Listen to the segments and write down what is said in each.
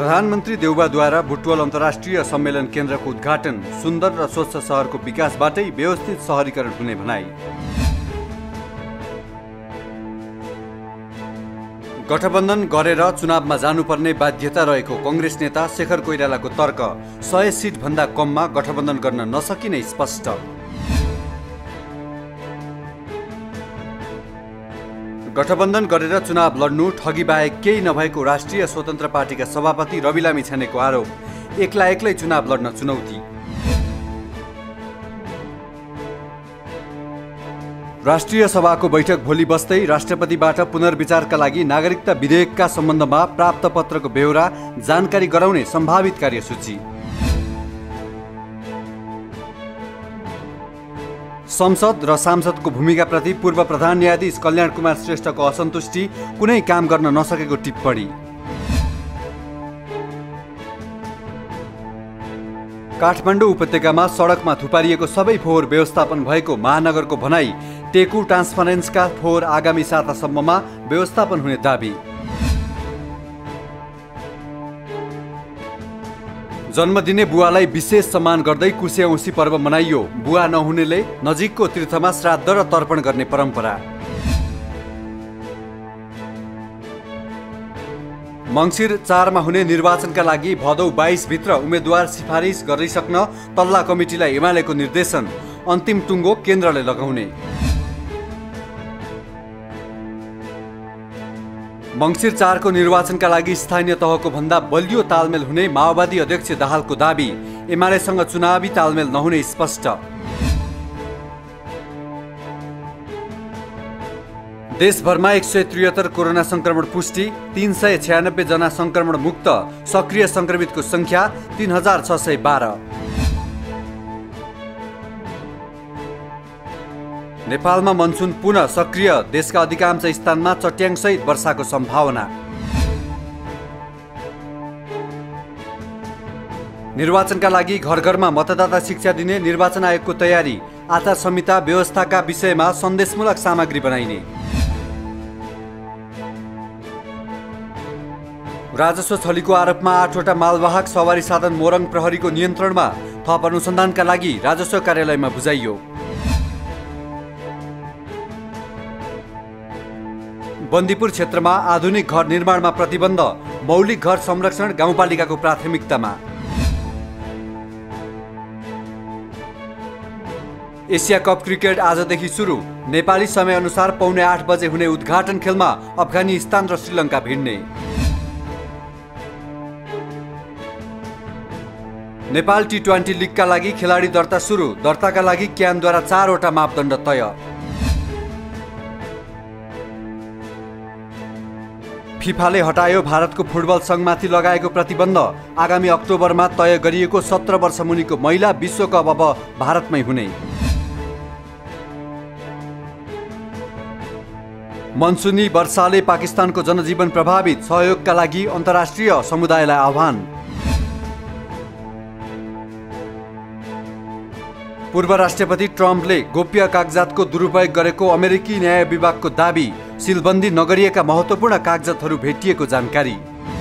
प्रधानमन्त्री देउबाद्वारा बुटवल अन्तर्राष्ट्रिय सम्मेलन केन्द्रको उद्घाटन। सुन्दर र स्वच्छ सहरको विकासबाटै व्यवस्थित सहरीकरण हुने भनाई। गठबन्धन गरेर चुनावमा जानुपर्ने बाध्यता रहेको कांग्रेस नेता शेखर कोइरालाको तर्क। 100 सिट भन्दा कममा गठबन्धन गर्न नसकिने स्पष्ट। गठबन्धन गरेर चुनाव लड्नु ठगी बाहेक केही नभएको राष्ट्रिय स्वतन्त्र पार्टीका सभापति रवि लामिछानेको आरोप। एक्लै चुनाव लड्न चुनौती। राष्ट्रिय सभाको बैठक भोलि बस्दै राष्ट्रपतिबाट पुनर्विचारका लागि नागरिकता विधेयकका सम्बन्धमा प्राप्त पत्रको बेहोरा जानकारी गराउने सम्भावित कार्यसूची। संसद र सांसदको भूमिकाप्रति पूर्व प्रधान न्यायाधीश कल्याण कुमार श्रेष्ठको असन्तुष्टि। कुनै काम गर्न नसकेको टिप्पणी। काठमाडौँ उपत्यकामा सडकमा थुपारिएको सबै फोहोर व्यवस्थापन भएको महानगरको भनाई। टेकु ट्रान्सफरेन्सका फोहोर आगामी सातासम्ममा व्यवस्थापन हुने दाबी। जन्मदिने बुवालाई विशेष सम्मान गर्दै कुशे औँसी पर्व मनाइयो। बुवा नहुनेले नजिकको तीर्थमा श्राद्ध र तर्पण गर्ने परम्परा। मङ्सिर 4 मा हुने निर्वाचनका लागि भदौ 22 भित्र उम्मेद्वार सिफारिस गरिसक्न तल्ला कमिटीलाई एमालेको निर्देशन। अन्तिम टुङ्गो केन्द्रले लगाउने। मङ्सिर 4 को निर्वाचनका लागि स्थानीय तहको भन्दा बलियो तालमेल हुने माओवादी अध्यक्ष दाहालको दाबी। एमालेसँग चुनावी तालमेल नहुने स्पष्ट। देशभरमा 173 कोरोना संक्रमण पुष्टि। 396 जना संक्रमण मुक्त। सक्रिय संक्रमितको संख्या 3612। नेपालमा मनसुन पुनः सक्रिय। देशका अधिकांश स्थानमा चट्याङसहित वर्षाको सम्भावना। निर्वाचनका लागि घर घरमा मतदाता शिक्षा दिने निर्वाचन आयोगको तयारी। आचार संहिता व्यवस्थाका विषयमा सन्देशमूलक सामग्री बनाइने। राजस्व छलीको आरोपमा 8वटा मालवाहक सवारी साधन मोरङ प्रहरीको नियन्त्रणमा। थप अनुसन्धानका लागि राजस्व कार्यालयमा बुझाइयो। बन्दीपुर क्षेत्रमा आधुनिक घर निर्माणमा प्रतिबन्ध। मौलिक घर संरक्षण गाउँपालिकाको प्राथमिकतामा। एसिया कप क्रिकेट आजदेखि सुरु। नेपाली समयअनुसार पौने 8 बजे हुने उद्घाटन खेलमा अफगानिस्तान र श्रीलङ्का भिड्ने। नेपाल T20 लिगका लागि खेलाडी दर्ता सुरु। दर्ताका लागि क्यानद्वारा 4वटा मापदण्ड तय। फिफाले हटायो भारतको फुटबल संघमाथि लगाएको प्रतिबन्ध। आगामी अक्टोबरमा तय गरिएको 17 वर्ष मुनिको महिला विश्वकप अब भारतमै हुने। मनसुनी वर्षाले पाकिस्तानको जनजीवन प्रभावित। सहयोगका लागि अन्तर्राष्ट्रिय समुदायलाई आह्वान। पूर्व राष्ट्रपति ट्रम्पले गोप्य कागजातको दुरुपयोग गरेको अमेरिकी न्याय विभागको दाबी। सिलबन्दी नगरिएका महत्त्वपूर्ण कागजातहरू भेटिएको जानकारी।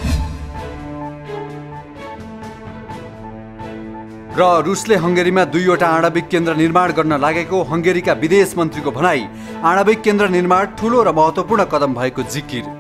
र रुसले हंगेरीमा 2वटा आणविक केन्द्र निर्माण गर्न लागेको हंगेरीका विदेश मन्त्रीको भनाई। आणविक केन्द्र निर्माण ठूलो र महत्त्वपूर्ण कदम भएको जिकिर।